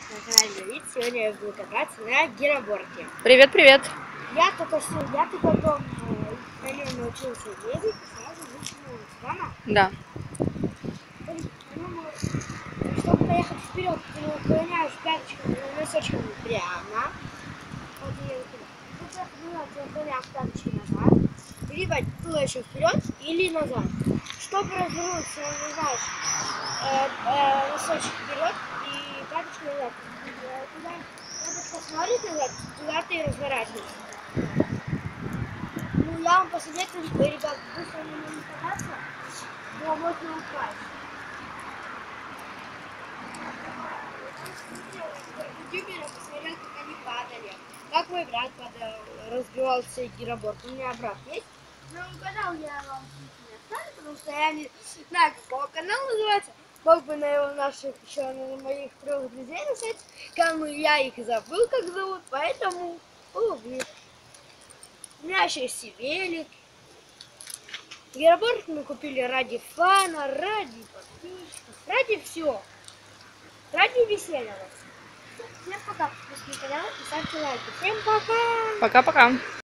На канале Давид. Сегодня я буду кататься на гироборде. Привет, привет. Я только дома на нем научился ездить и сразу вышел из дома. Да. Чтобы поехать вперед, ты наклоняешь пяточками и носочками прямо. Вот я ты наклоняешь пяточки назад. Либо туда еще вперед или назад. Чтобы развернуться, нажимаешь носочек вперед и пяточки назад. Куда пяточка смотрит назад, туда ты и разворачиваешься. Ну, я вам посоветую, ребят, быстро на нем кататься, но можно упасть. Ютуберы посмотрел, как они падали. Как мой брат падал, разбивался гироборд. У меня брат есть. Но канал я вам не оставлю, потому что я не знаю, как его канал называется. Мог бы на его наших еще на моих 3 друзей написать. Кому я их забыл, как зовут, поэтому блин. У меня еще есть и велик. Гироборд мы купили ради фана, ради подписчиков, ради всего. Ради веселья. Всем пока, подписывайтесь на канал и ставьте лайки. Всем пока! Пока-пока.